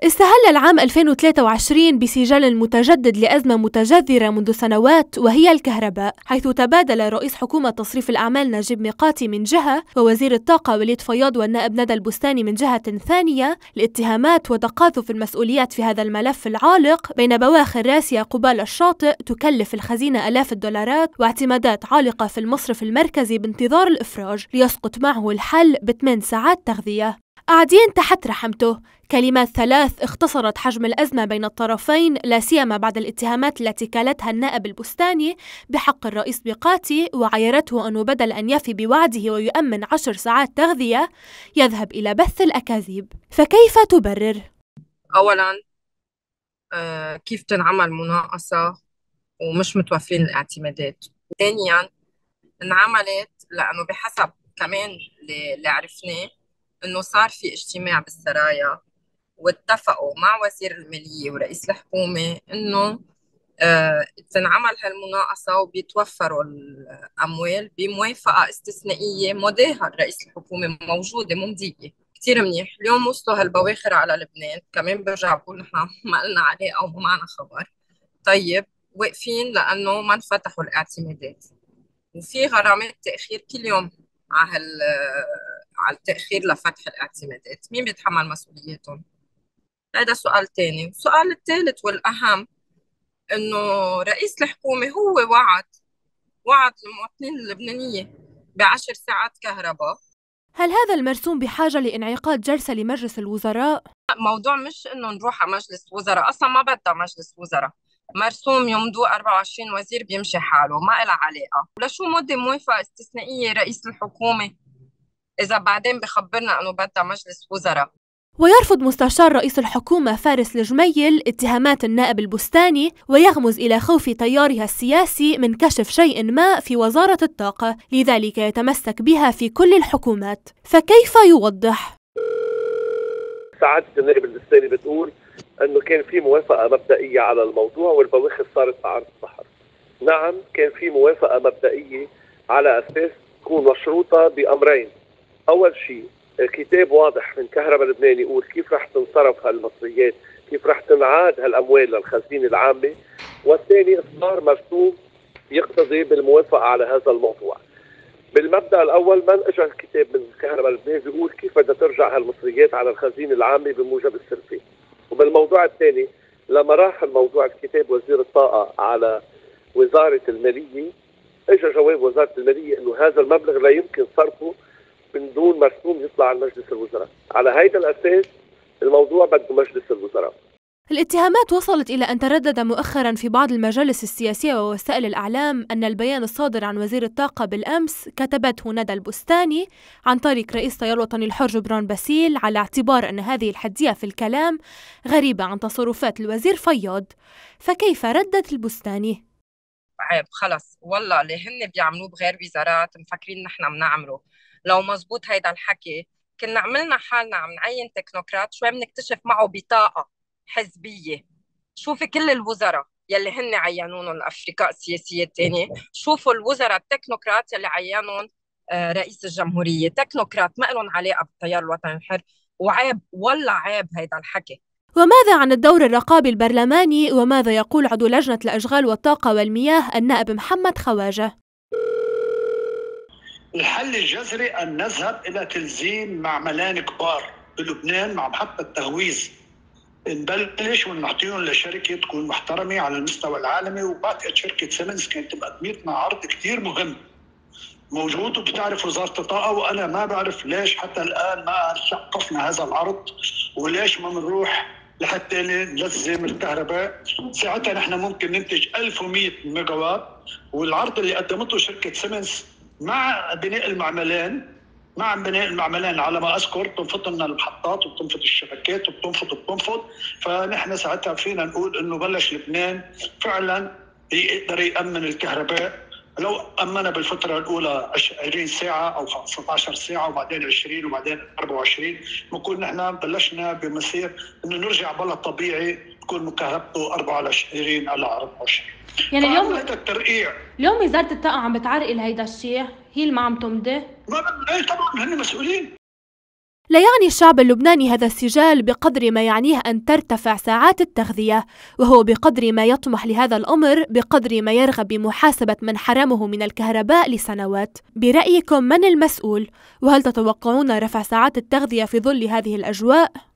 استهل العام 2023 بسجال متجدد لأزمة متجذرة منذ سنوات وهي الكهرباء، حيث تبادل رئيس حكومة تصريف الأعمال نجيب ميقاتي من جهة ووزير الطاقة وليد فياض والنائب ندى البستاني من جهة ثانية الاتهامات وتقاذف المسؤوليات في هذا الملف العالق بين بواخر راسية قبال الشاطئ تكلف الخزينة آلاف الدولارات واعتمادات عالقة في المصرف المركزي بانتظار الإفراج ليسقط معه الحل ب8 ساعات تغذية. قاعدين تحت رحمته، كلمات ثلاث اختصرت حجم الأزمة بين الطرفين، لا سيما بعد الاتهامات التي كالتها النائب البستاني بحق الرئيس ميقاتي وعايرته أنه بدل أن يفي بوعده ويؤمن 10 ساعات تغذية يذهب إلى بث الأكاذيب. فكيف تبرر؟ أولاً كيف تنعمل مناقصة ومش متوفرين الاعتمادات؟ ثانياً انعملت لأنه بحسب كمان اللي عرفناه إنه صار في اجتماع بالسرايا واتفقوا مع وزير المالية ورئيس الحكومة إنه تنعمل هالمناقصة وبيتوفروا الأموال بموافقة استثنائية مضاها رئيس الحكومة موجودة ممضية. كتير منيح. اليوم وصلوا هالبواخر على لبنان، كمان برجع بقول نحن ما لنا علاقة وما معنا خبر. طيب واقفين لأنه ما انفتحوا الاعتمادات وفي غرامات تأخير كل يوم على التأخير لفتح الاعتمادات. مين بيتحمل مسؤوليتهم؟ هذا سؤال تاني. السؤال الثالث والأهم إنه رئيس الحكومة هو وعد المواطنين اللبنانية ب10 ساعات كهرباء. هل هذا المرسوم بحاجة لإنعقاد جلسة لمجلس الوزراء؟ الموضوع مش إنه نروح على مجلس وزراء، أصلا ما بدها مجلس وزراء. مرسوم يمضوا 24 وزير بيمشي حاله، ما لها علاقة. ولشو مدة موافقة استثنائية رئيس الحكومة إذا بعدين بخبرنا إنه بدها مجلس وزراء؟ ويرفض مستشار رئيس الحكومة فارس الجميل اتهامات النائب البستاني ويغمز إلى خوف تيارها السياسي من كشف شيء ما في وزارة الطاقة، لذلك يتمسك بها في كل الحكومات. فكيف يوضح؟ سعادة النائب البستاني بتقول أنه كان في موافقة مبدئية على الموضوع والبواخر صارت بعرض البحر. نعم، كان في موافقة مبدئية على أساس تكون مشروطة بأمرين. أول شيء كتاب واضح من كهرباء لبنان يقول كيف رح تنصرف هالمصريات، كيف رح تنعاد هالأموال للخزينة العامة. والثاني إصدار مرسوم يقتضي بالموافقة على هذا الموضوع. بالمبدأ الأول من اجى الكتاب من كهرباء لبنان بيقول كيف بدها ترجع هالمصريات على الخزينة العامة بموجب السلفة. وبالموضوع الثاني لما راح الموضوع الكتاب وزير الطاقة على وزارة المالية، اجى جواب وزارة المالية انه هذا المبلغ لا يمكن صرفه من دون مرسوم يطلع على مجلس الوزراء. على هيدا الأساس الموضوع بده مجلس الوزراء. الاتهامات وصلت إلى أن تردد مؤخرا في بعض المجالس السياسية ووسائل الإعلام أن البيان الصادر عن وزير الطاقة بالأمس كتبته ندى البستاني عن طريق رئيس التيار الوطني الحر جبران باسيل، على اعتبار أن هذه الحدية في الكلام غريبة عن تصرفات الوزير فياض. فكيف ردت البستاني؟ عيب خلص والله اللي هن بيعملوه بغير وزارات مفكرين نحن بنعمله. لو مزبوط هيدا الحكي كنا عملنا حالنا عم نعين تكنوقراط شوي بنكتشف معه بطاقة حزبية. شوفي كل الوزراء يلي هن عينونهم الأفرقاء السياسية الثانية، شوفوا الوزراء التكنوقراط يلي عينون رئيس الجمهورية تكنوقراط ما لهم علاقة بالتيار الوطني الحر. وعيب والله عيب هيدا الحكي. وماذا عن الدور الرقابي البرلماني؟ وماذا يقول عضو لجنة الأشغال والطاقة والمياه النائب محمد خواجة؟ الحل الجذري أن نذهب إلى تنظيم معملان كبار بلبنان مع محطة تهويز، نبلش ونعطيهم لشركة تكون محترمة على المستوى العالمي. وبعتقد شركة سيمنز كانت مقدمتنا عرض كتير مهم موجود وبتعرف وزارة الطاقة، وأنا ما بعرف ليش حتى الآن ما شقفنا هذا العرض وليش ما بنروح لحتى نلزم الكهرباء. ساعتها نحن ممكن ننتج 1100 ميجا وات. والعرض اللي قدمته شركة سيمنز مع بناء المعملان على ما أذكر تنفط لنا المحطات وبتنفط الشبكات وبتنفط. فنحن ساعتها فينا نقول إنه بلش لبنان فعلا يقدر يأمن الكهرباء. لو أمنا بالفترة الأولى 20 ساعة أو 15 ساعة وبعدين 20 وبعدين 24، بنكون نحن بلشنا بمسير إنه نرجع بلد طبيعي تكون مكهربته 24 على 24. يعني اليوم هذا الترقيع اليوم وزارة الطاقة عم بتعرقل هيدا الشيء، هي اللي ما عم تمضي؟ طبعا هن مسؤولين. لا يعني الشعب اللبناني هذا السجال بقدر ما يعنيه أن ترتفع ساعات التغذية، وهو بقدر ما يطمح لهذا الأمر بقدر ما يرغب بمحاسبة من حرمه من الكهرباء لسنوات. برأيكم من المسؤول؟ وهل تتوقعون رفع ساعات التغذية في ظل هذه الأجواء؟